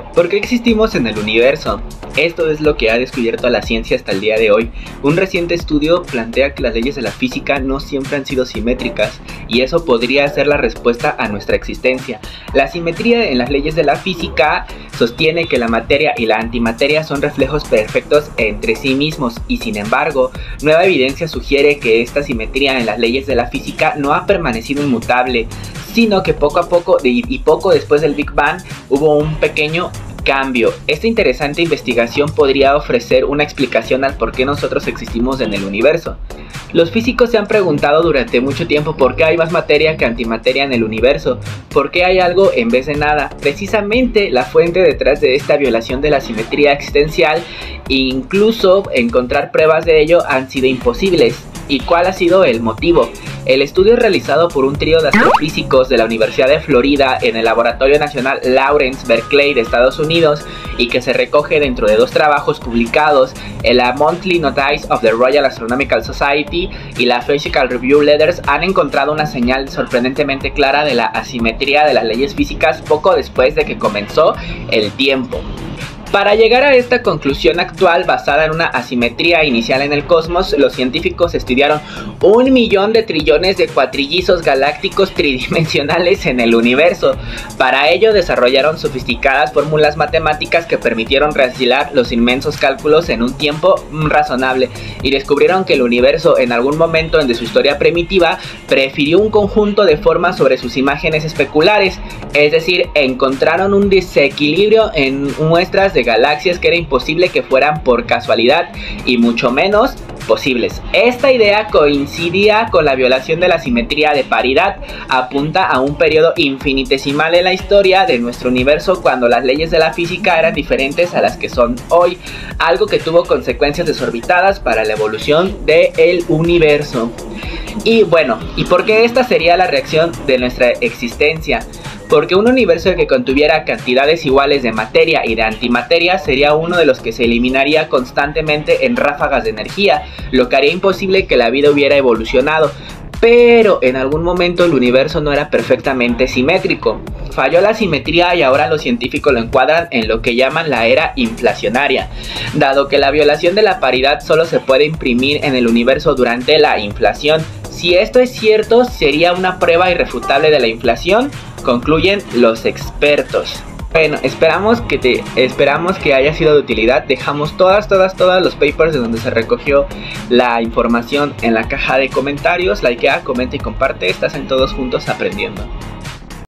¿Por qué existimos en el universo? Esto es lo que ha descubierto la ciencia hasta el día de hoy. Un reciente estudio plantea que las leyes de la física no siempre han sido simétricas, y eso podría ser la respuesta a nuestra existencia. La simetría en las leyes de la física sostiene que la materia y la antimateria son reflejos perfectos entre sí mismos, y sin embargo, nueva evidencia sugiere que esta simetría en las leyes de la física no ha permanecido inmutable, sino que poco a poco y poco después del Big Bang hubo un pequeño cambio. Esta interesante investigación podría ofrecer una explicación al por qué nosotros existimos en el universo. Los físicos se han preguntado durante mucho tiempo por qué hay más materia que antimateria en el universo, por qué hay algo en vez de nada. Precisamente la fuente detrás de esta violación de la simetría existencial, incluso encontrar pruebas de ello, han sido imposibles. ¿Y cuál ha sido el motivo? El estudio realizado por un trío de astrofísicos de la Universidad de Florida en el Laboratorio Nacional Lawrence Berkeley de Estados Unidos, y que se recoge dentro de dos trabajos publicados en la Monthly Notice of the Royal Astronomical Society y la Physical Review Letters, han encontrado una señal sorprendentemente clara de la asimetría de las leyes físicas poco después de que comenzó el tiempo. Para llegar a esta conclusión actual basada en una asimetría inicial en el cosmos, los científicos estudiaron 1 millón de trillones de cuatrillizos galácticos tridimensionales en el universo. Para ello desarrollaron sofisticadas fórmulas matemáticas que permitieron realizar los inmensos cálculos en un tiempo razonable, y descubrieron que el universo en algún momento de su historia primitiva prefirió un conjunto de formas sobre sus imágenes especulares, es decir, encontraron un desequilibrio en muestras de galaxias que era imposible que fueran por casualidad, y mucho menos posibles. Esta idea coincidía con la violación de la simetría de paridad. Apunta a un periodo infinitesimal en la historia de nuestro universo, cuando las leyes de la física eran diferentes a las que son hoy, algo que tuvo consecuencias desorbitadas para la evolución del universo. Y bueno, ¿y por qué esta sería la reacción de nuestra existencia? Porque un universo que contuviera cantidades iguales de materia y de antimateria sería uno de los que se eliminaría constantemente en ráfagas de energía, lo que haría imposible que la vida hubiera evolucionado. Pero en algún momento el universo no era perfectamente simétrico. Falló la simetría y ahora los científicos lo encuadran en lo que llaman la era inflacionaria, dado que la violación de la paridad solo se puede imprimir en el universo durante la inflación. Si esto es cierto, sería una prueba irrefutable de la inflación, concluyen los expertos. Bueno, esperamos que haya sido de utilidad. Dejamos todos los papers de donde se recogió la información en la caja de comentarios. Likea, comenta y comparte. Estás en Todos Juntos Aprendiendo.